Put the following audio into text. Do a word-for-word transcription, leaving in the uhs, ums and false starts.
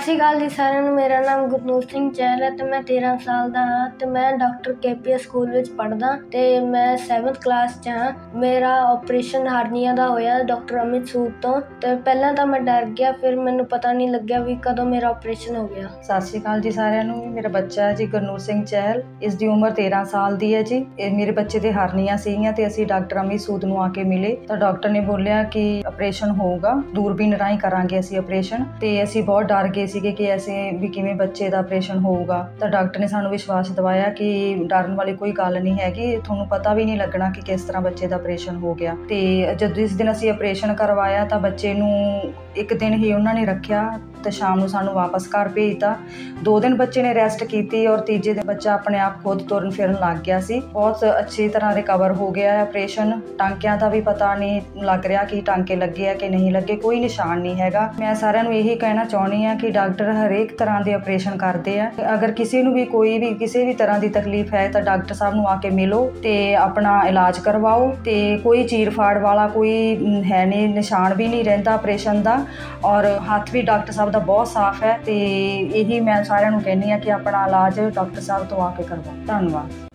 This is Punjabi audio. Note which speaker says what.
Speaker 1: सत श्री अकाल जी सारिਆਂ ਨੂੰ। मेरा नाम गुरनूर सिंह चहल है तो मैं तेरह साल का हाँ तो मैं डॉक्टर के पी एस स्कूल में पढ़दा तो मैं सैवंथ क्लास च हाँ। मेरा ऑपरेशन हारनिया का होया डॉक्टर अमित सूद तो तो पहला तो मैं डर गया, फिर मैनू पता नहीं लग्या भी कदों मेरा ऑपरेशन हो गया।
Speaker 2: सत श्री अकाल जी सारिਆਂ ਨੂੰ। मेरा बच्चा है जी गुरनूर सिंह चहल, इसकी उम्र तेरह साल की है जी। मेरे बच्चे ਦੇ ਹਾਰਨੀਆਂ ਸੀਗੀਆਂ ਤੇ ਅਸੀਂ ਡਾਕਟਰ ਅਮਿਤ ਸੂਦ ਨੂੰ ਆ ਕੇ ਮਿਲੇ ਤਾਂ ਡਾਕਟਰ ਨੇ ਬੋਲਿਆ ਕਿ ਆਪਰੇਸ਼ਨ ਹੋਊਗਾ, ਦੂਰਬੀਨ ਰਾਹੀਂ ਕਰਾਂਗੇ ਅਸੀਂ ਆਪਰੇਸ਼ਨ। ਤੇ ਅਸੀਂ ਬਹੁਤ ਡਰ ਗਏ ਸੀਗੇ ਕਿ ਐਸੇ ਵੀ ਕਿਵੇਂ ਬੱਚੇ ਦਾ ਆਪਰੇਸ਼ਨ ਹੋਊਗਾ। ਤਾਂ ਡਾਕਟਰ ਨੇ ਸਾਨੂੰ ਵਿਸ਼ਵਾਸ ਦਿਵਾਇਆ ਕਿ ਡਰਨ ਵਾਲੀ ਕੋਈ ਗੱਲ ਨਹੀਂ ਹੈਗੀ, ਤੁਹਾਨੂੰ ਪਤਾ ਵੀ ਨਹੀਂ ਲੱਗਣਾ ਕਿ ਕਿਸ ਤਰ੍ਹਾਂ ਬੱਚੇ ਦਾ ਆਪਰੇਸ਼ਨ ਹੋ ਗਿਆ। ਤੇ ਜਦੋਂ ਇਸ ਦਿਨ ਅਸੀਂ ਆਪਰੇਸ਼ਨ ਕਰਵਾਇਆ ਤਾਂ ਬੱਚੇ ਨੂੰ ਇੱਕ ਦਿਨ ਹੀ ਉਹਨਾਂ ਨੇ ਰੱਖਿਆ ਤੇ ਸ਼ਾਮ ਨੂੰ ਸਾਨੂੰ ਵਾਪਸ ਘਰ ਭੇਜਤਾ। ਦੋ ਦਿਨ ਬੱਚੇ ਨੇ ਰੈਸਟ ਕੀਤੀ ਔਰ ਤੀਜੇ ਦਿਨ ਬੱਚਾ ਆਪਣੇ ਆਪ ਖੁਦ ਤੁਰਨ ਫਿਰਨ ਲੱਗ ਗਿਆ ਸੀ। ਬਹੁਤ ਅੱਛੀ ਤਰ੍ਹਾਂ ਰਿਕਵਰ ਹੋ ਗਿਆ ਹੈ ਆਪਰੇਸ਼ਨ। ਟਾਂਕਿਆਂ ਦਾ ਵੀ ਪਤਾ ਨਹੀਂ ਲੱਗ ਰਿਹਾ ਕਿ ਟਾਂਕੇ ਲੱਗੇ ਆ ਕਿ ਨਹੀਂ ਲੱਗੇ, ਕੋਈ ਨਿਸ਼ਾਨ ਨਹੀਂ ਹੈਗਾ। ਮੈਂ ਸਾਰਿਆਂ ਨੂੰ ਇਹੀ ਕਹਿਣਾ ਚਾਹੁੰਦੀ ਹਾਂ ਕਿ ਡਾਕਟਰ ਹਰੇਕ ਤਰ੍ਹਾਂ ਦੇ ਆਪਰੇਸ਼ਨ ਕਰਦੇ ਆ। ਅਗਰ ਕਿਸੇ ਨੂੰ ਵੀ ਕੋਈ ਵੀ ਕਿਸੇ ਵੀ ਤਰ੍ਹਾਂ ਦੀ ਤਕਲੀਫ ਹੈ ਤਾਂ ਡਾਕਟਰ ਸਾਹਿਬ ਨੂੰ ਆ ਕੇ ਮਿਲੋ ਤੇ ਆਪਣਾ ਇਲਾਜ ਕਰਵਾਓ। ਤੇ ਕੋਈ ਚੀਰ ਫਾੜ ਵਾਲਾ ਕੋਈ ਹੈ ਨਹੀਂ, ਨਿਸ਼ਾਨ ਵੀ ਨਹੀਂ ਰਹਿੰਦਾ ਆਪਰੇਸ਼ਨ ਦਾ ਔਰ ਹੱਥ ਵੀ ਡਾਕਟਰ ਸਾਹਿਬ ਦਾ ਬਹੁਤ ਸਾਫ਼ ਹੈ। ਤੇ ਇਹੀ ਮੈਂ ਸਾਰਿਆਂ ਨੂੰ ਕਹਿੰਦੀ ਹਾਂ ਕਿ ਆਪਣਾ ਇਲਾਜ ਡਾਕਟਰ ਸਾਹਿਬ ਤੋਂ ਆ ਕੇ ਕਰਵਾਓ। ਧੰਨਵਾਦ।